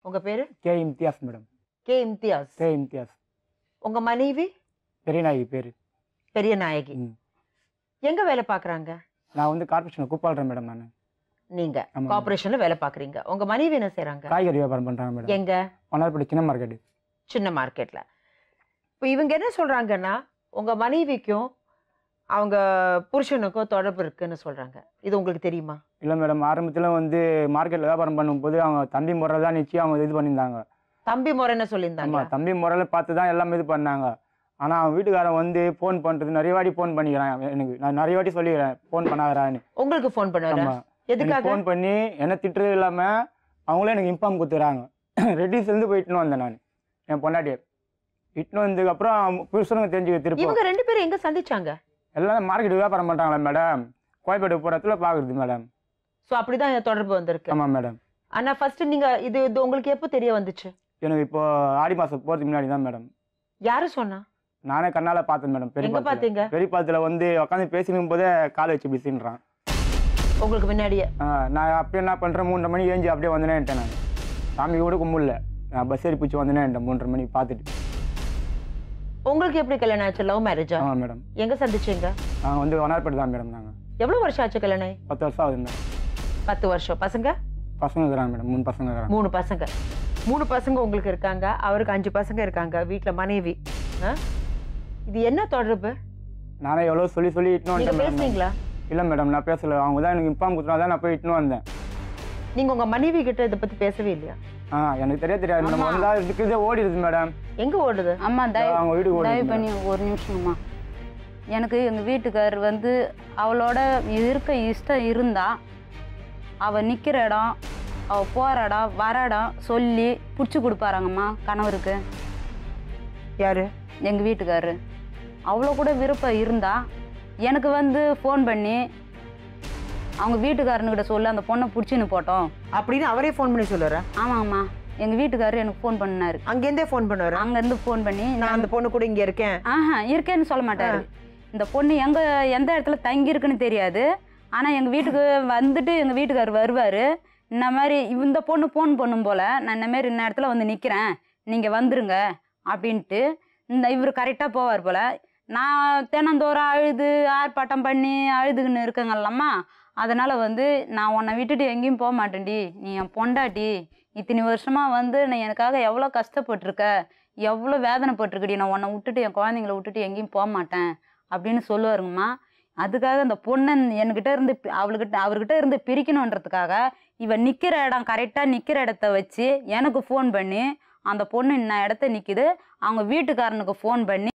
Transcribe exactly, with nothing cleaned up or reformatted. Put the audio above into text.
உங்க பேரு? K Imtiaz madam. K Imtiaz. K Imtiaz. உங்க மனைவி? பெரியநாயகி பேரு. பெரியநாயகி. எங்க வேலை பாக்குறாங்க? நான் வந்து கார்ப்பரேஷன்ல கூப்பாடுறேன் மேடம். நான் நீங்க கார்ப்பரேஷன்ல வேலை பாக்குறீங்க. உங்க மனைவி என்ன செய்றாங்க? காய்கறி வியாபாரம் பண்றாங்க மேடம். எங்க? வண்ணாரப்பேட்டை சின்ன மார்க்கெட். சின்ன மார்க்கெட்ல. இப்போ இவங்க என்ன சொல்றாங்கன்னா உங்க மனைவிக்கும் அவங்க புருஷனுக்கும் தொடர்பு இருக்குன்னு சொல்றாங்க. இது உங்களுக்கு தெரியுமா? இல்ல மேடம், ஆரம்பத்துல வந்து மார்க்கெட்ல வியாபாரம் பண்ணும்போது அவங்க தம்பி முறை தான் நிச்சயம் அவங்க இது பண்ணியிருந்தாங்க. தம்பி முறைன்னு சொல்லியிருந்தாங்க. ஆமா, தம்பி முறையில பார்த்து தான் எல்லாமே இது பண்ணாங்க. ஆனா அவன் வீட்டுக்காரன் வந்து போன் பண்றது நிறைய வாட்டி போன் பண்ணிக்கிறான் எனக்கு. நான் நிறைய வாட்டி சொல்லிக்கிறேன் போன் பண்ணாதறான்னு. உங்களுக்கு போன் பண்ணுவாரா? எதுக்காக? போன் பண்ணி என்ன திட்டுறது இல்லாம அவங்களே எனக்கு இன்ஃபார்ம் கொடுத்துறாங்க. ரெட்டிஸ்ல இருந்து போய் இட்டுன்னு வந்தேன் நான் என் பொண்டாட்டியை. இட்டுன்னு வந்ததுக்கு அப்புறம் புருஷனுக்கு தெரிஞ்சுக்க திருப்பி. இவங்க ரெண்டு பேரும் எங்க சந்திச்சாங்க? எல்லாம் மார்க்கெட் வியாபாரம் பண்றாங்களா மேடம், கோயம்பேடு போறதுல பாக்குறது மேடம். சோ அப்படிதான் தொடர்பு வந்திருக்கு. ஆமா மேடம். ஆனா ஃபர்ஸ்ட் நீங்க இது இது உங்களுக்கு எப்போ தெரிய வந்துச்சு? எனக்கு இப்போ ஆடி மாசம் போறதுக்கு முன்னாடி தான் மேடம். யாரு சொன்னா? நானே கண்ணால பார்த்தேன் மேடம். எங்க பாத்தீங்க? பெரியபாளத்துல வந்து உட்காந்து பேசிக்கும் போதே கால் வச்சு பிசின்றான் உங்களுக்கு முன்னாடியே. நான் அப்படியே என்ன பண்றேன், மூன்றரை மணி ஏஞ்சி அப்படியே வந்தேன்ட்டேன். நான் சாமி கூட கும்பிடல, நான் பஸ் ஏறி பிடிச்சி வந்தேன் மூன்றரை மணி பார்த்துட்டு. உங்களுக்கு எப்படி கல்யாணம் ஆச்சு? லவ் மேரேஜா? ஆமா மேடம். எங்க சந்திச்சீங்க? நாங்கள் வந்து வண்ணாரப்பேட்டை தான் மேடம். நாங்கள் எவ்வளவு வருஷம் ஆச்சு கல்யாணம்? பத்து வருஷம் ஆகுது மேடம். பத்து வருஷம். பசங்க? பசங்க இருக்கிறாங்க மேடம். மூணு பசங்க இருக்கிறாங்க. மூணு பசங்க. மூணு பசங்க உங்களுக்கு இருக்காங்க, அவருக்கு அஞ்சு பசங்க இருக்காங்க, வீட்டுல மனைவி. இது என்ன தொடர்பு? நானே எவ்வளவு சொல்லி சொல்லி இட்டுன்னு வந்தேன். பேசுறீங்களா? இல்ல மேடம், நான் பேசல. அவங்க தான் எனக்கு இன்ஃபார்ம் கொடுத்தா தான் நான் போய் இட்டுன்னு வந்தேன். நீங்க உங்க மனைவி கிட்ட இதை பத்தி பேசவே இல்லையா? ஆ எனக்கு தெரிய தெரியாது. நம்ம வந்தா இதுக்கு ஓடிடுது மேடம். எங்க ஓடுது? அம்மா அவங்க வீட்டுக்கு தயவு பண்ணி ஒரு நிமிஷம்மா. எனக்கு எங்க வீட்டுக்காரர் வந்து அவளோட இருக்க இஷ்டம் இருந்தா அவ நிக்கிற இடம், அவ போற இடம், வர இடம் சொல்லி பிடிச்சி கொடுப்பாராங்கம்மா கணவருக்கு. யாரு? எங்க வீட்டுக்காரரு. அவ்வளோ கூட விருப்பம் இருந்தா எனக்கு வந்து ஃபோன் பண்ணி அவங்க வீட்டுக்காரனுக்கிட்ட சொல்லி அந்த பொண்ணை பிடிச்சின்னு போட்டோம் அப்படின்னு அவரே ஃபோன் பண்ணி சொல்லுறா? ஆமாங்கம்மா, எங்க வீட்டுக்காரரு எனக்கு ஃபோன் பண்ணாரு. அங்கேருந்தே ஃபோன் பண்ணுவாரு? அங்கேருந்து ஃபோன் பண்ணி நான் அந்த பொண்ணு கூட இங்கே இருக்கேன். ஆஹா இருக்கேன்னு சொல்ல மாட்டாரு. இந்த பொண்ணு எங்க எந்த இடத்துல தங்கி இருக்குன்னு தெரியாது. ஆனா எங்க வீட்டுக்கு வந்துட்டு எங்க வீட்டுக்காரர் வருவாரு. இந்த மாதிரி இந்த பொண்ணு ஃபோன் பண்ணும் போல, நான் இந்த மாதிரி இந்த இடத்துல வந்து நிக்கிறேன், நீங்க வந்துருங்க அப்படின்ட்டு இந்த இவர் கரெக்டாக போவார் போல். நான் தினந்தோறும் அழுது ஆர்ப்பாட்டம் பண்ணி அழுதுன்னு இருக்கேங்கல்லம்மா. அதனால் வந்து நான் உன்னை விட்டுட்டு எங்கேயும் போக மாட்டேன்டி, நீ என் பொண்டாட்டி, இத்தனை வருஷமாக வந்து நான் எனக்காக எவ்வளோ கஷ்டப்பட்டுருக்க, எவ்வளோ வேதனைப்பட்டிருக்கடி, நான் உன்னை விட்டுட்டு என் குழந்தைங்கள விட்டுட்டு எங்கேயும் போக மாட்டேன் அப்படின்னு சொல்லுவாருங்கம்மா. அதுக்காக அந்த பொண்ணை என்கிட்ட இருந்து அவளுக்கிட்ட அவர்கிட்ட இருந்து பிரிக்கணுன்றதுக்காக இவன் நிற்கிற இடம் கரெக்டாக நிற்கிற இடத்த வச்சு எனக்கு ஃபோன் பண்ணி அந்த பொண்ணு இன்ன இடத்த நிற்கிது அவங்க வீட்டுக்காரனுக்கு ஃபோன் பண்ணி